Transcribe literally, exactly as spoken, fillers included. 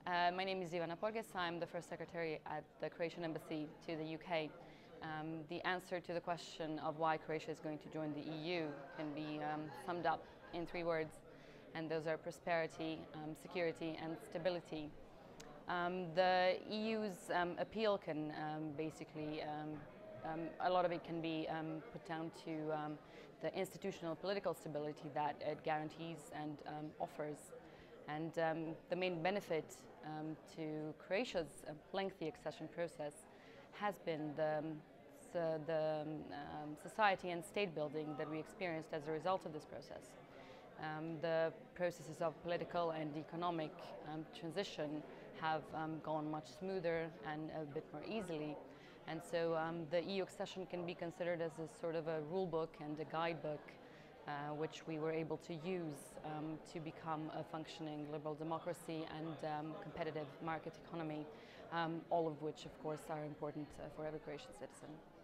Uh, my name is Ivana Porges. I'm the first secretary at the Croatian Embassy to the U K. Um, the answer to the question of why Croatia is going to join the E U can be um, summed up in three words, and those are prosperity, um, security and stability. Um, the E U's um, appeal can um, basically, um, um, a lot of it can be um, put down to um, the institutional political stability that it guarantees and um, offers. And um, the main benefit um, to Croatia's uh, lengthy accession process has been the, um, so the um, society and state building that we experienced as a result of this process. Um, the processes of political and economic um, transition have um, gone much smoother and a bit more easily. And so um, the E U accession can be considered as a sort of a rule book and a guidebook Uh, which we were able to use um, to become a functioning liberal democracy and um, competitive market economy, um, all of which, of course, are important uh, for every Croatian citizen.